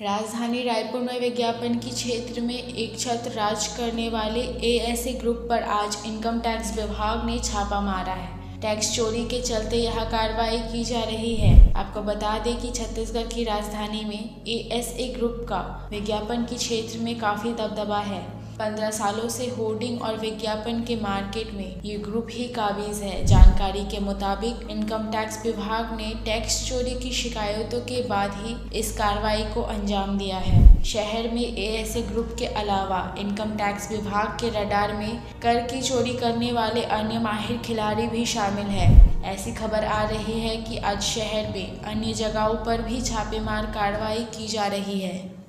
राजधानी रायपुर में विज्ञापन की क्षेत्र में एक छत्र राज करने वाले एएसए ग्रुप पर आज इनकम टैक्स विभाग ने छापा मारा है। टैक्स चोरी के चलते यह कार्रवाई की जा रही है। आपको बता दें कि छत्तीसगढ़ की राजधानी में एएसए ग्रुप का विज्ञापन की क्षेत्र में काफ़ी दबदबा है। 15 सालों से होर्डिंग और विज्ञापन के मार्केट में ये ग्रुप ही काबिज है। जानकारी के मुताबिक इनकम टैक्स विभाग ने टैक्स चोरी की शिकायतों के बाद ही इस कार्रवाई को अंजाम दिया है। शहर में एएसए ग्रुप के अलावा इनकम टैक्स विभाग के रडार में कर की चोरी करने वाले अन्य माहिर खिलाड़ी भी शामिल है। ऐसी खबर आ रही है कि आज शहर में अन्य जगहों पर भी छापेमार कार्रवाई की जा रही है।